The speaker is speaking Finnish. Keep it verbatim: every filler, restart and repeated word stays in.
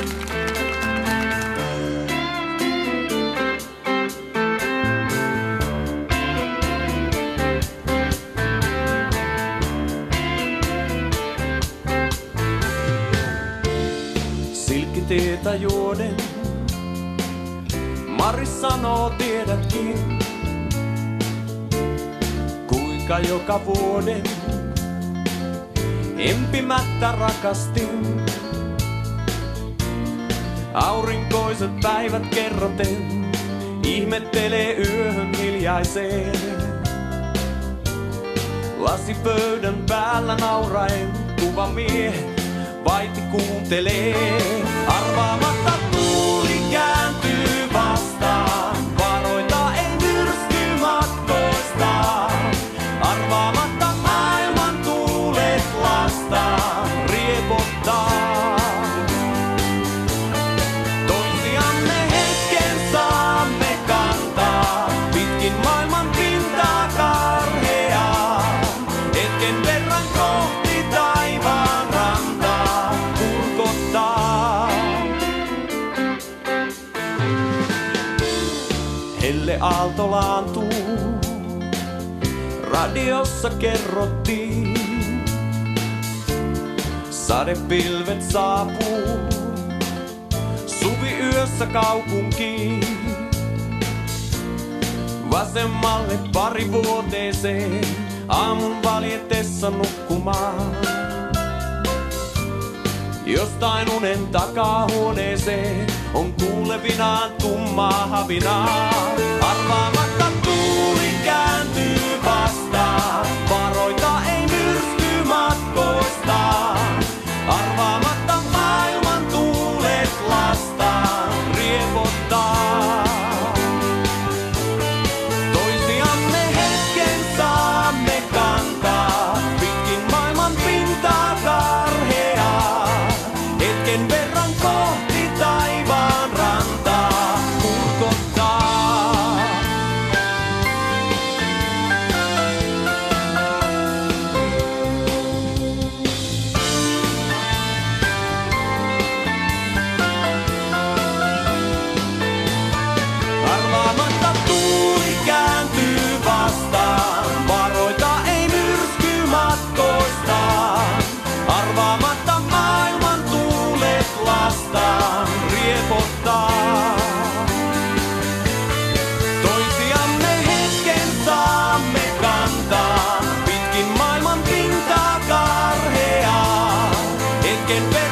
Silkkiteetä juoden, Mari sanoo tiedätkin, kuinka joka vuoden empimättä rakastin. Aurinkoiset päivät kerroten, ihmettelee yöhön hiljaiseen. Lasipöydän päällä nauraen, kuva mie vaiti kuuntelee. Arvaamatta tuuli kääntyy vastaan, varoita ei myrsky matkoista. Arvaamatta maailman tuulet lastaan riepottaa. Toisiamme hetken saamme kantaa, pitkin maailman pintaa karheaa. Hetken verran kohti taivaan rantaa kurkottaa. Helle aalto laantuu, radiossa kerrottiin. Sadepilvet saapuu, suviyössä kaupunkiin. Vasemmalle pari vuoteeseen, aamun valjetessa nukkumaan. Jostain unen takaa huoneeseen on kuulevinaan tummaa havinaa. Arvaamatta tuuli kääntyy vastaan, varoita ei myrsky matkoista. Arvaamatta maailman tuulet lastaan riepottaa. Toisiamme hetken saamme kantaa, pitkin maailman pintaa karheaa. Hetken verran kohti taivaan rantaa kurkottaa. Arvaamatta tuuli kääntyy vastaan, varoita ei myrsky matkoista. Arvaamatta maailman tuulet lastaan riepottaa. Toisiamme hetken saamme kantaa, pitkin maailman pintaa karheaa. Hetken verran